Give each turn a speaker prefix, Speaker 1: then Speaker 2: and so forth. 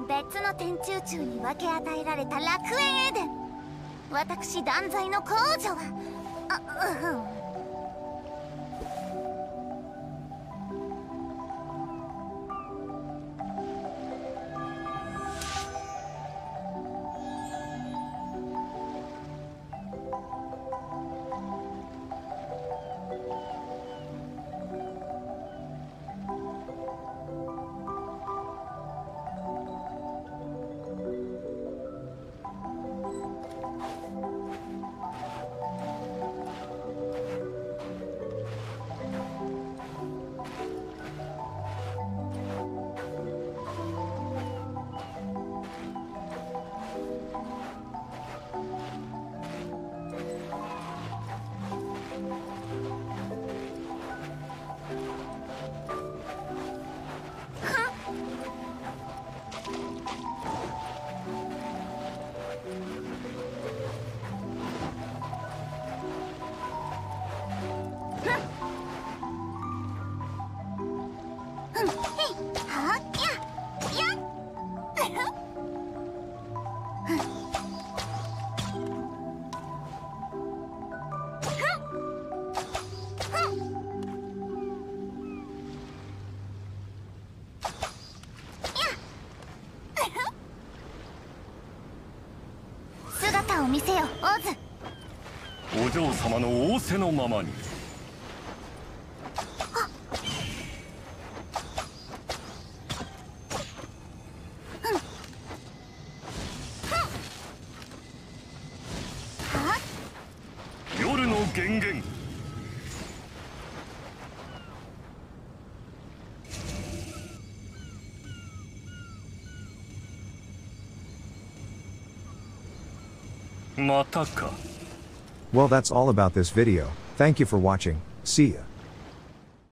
Speaker 1: 別の天中宙に分け与えられた楽園エデン。私断罪の公女は姿を見せよ、オズ。
Speaker 2: お嬢様の仰せのままに。夜の源源。またか。
Speaker 3: Well, that's all about this video. Thank you for watching. See ya.